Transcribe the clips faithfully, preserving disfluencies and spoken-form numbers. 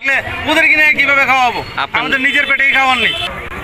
ওদের কিনে কিভাবে খাওয়াবো? আমাদের নিজের পেটেই খাওয়ার নেই।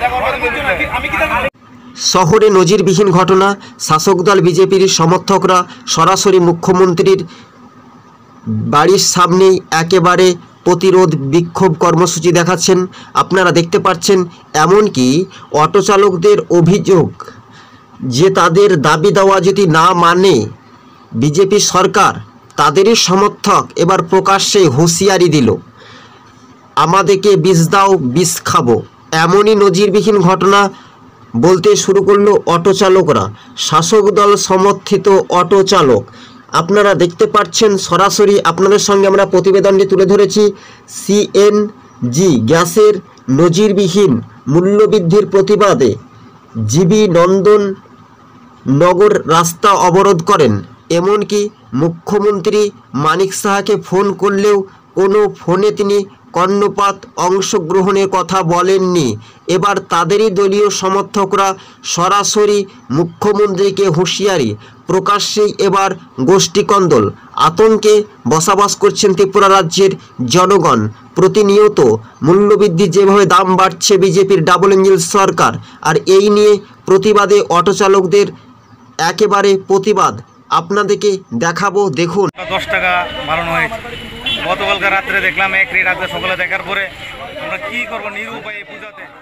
শহরে নজিরবিহীন ঘটনা, শাসক দল বিজেপির সমর্থকরা সরাসরি মুখ্যমন্ত্রীর বাড়ির সামনেই একেবারে প্রতিরোধ বিক্ষোভ কর্মসূচি দেখাচ্ছেন। আপনারা দেখতে পাচ্ছেন, এমনকি অটো চালকদের অভিযোগ যে তাদের দাবি দেওয়া যদি না মানে বিজেপি সরকার, তাদেরই সমর্থক এবার প্রকাশ্যে হুঁশিয়ারি দিল, আমাদেরকে বিষ দাও, বিষ খাবো। এমনই নজিরবিহীন ঘটনা বলতে শুরু করলো অটো চালকরা, শাসক দল সমর্থিত অটো চালক। আপনারা দেখতে পাচ্ছেন সরাসরি আপনাদের সঙ্গে আমরা প্রতিবেদনটি তুলে ধরেছি। সিএনজি গ্যাসের নজিরবিহীন মূল্যবৃদ্ধির প্রতিবাদে জিবি নন্দন নগর রাস্তা অবরোধ করেন। এমনকি মুখ্যমন্ত্রী মানিক সাহাকে ফোন করলেও কোনো ফোনে তিনি কর্ণপাত অংশগ্রহণের কথা বলেননি। এবার তাদেরই দলীয় সমর্থকরা সরাসরি মুখ্যমন্ত্রীকে হুঁশিয়ারি, প্রকাশ্যেই এবার গোষ্ঠীকন্দল। আতঙ্কে বসবাস করছেন ত্রিপুরা রাজ্যের জনগণ। প্রতিনিয়ত মূল্যবৃদ্ধি যেভাবে দাম বাড়ছে বিজেপির ডাবল ইঞ্জিন সরকার, আর এই নিয়ে প্রতিবাদে অটো চালকদের একেবারে প্রতিবাদ আপনাদেরকে দেখাবো, দেখুন। দশ টাকা বাড়ানো হয়েছে। গতকালকার রাত্রে দেখলাম এক রাত্রে সকালে দেখার পরে আমরা কি করবো নিরুপায় পূজাতে।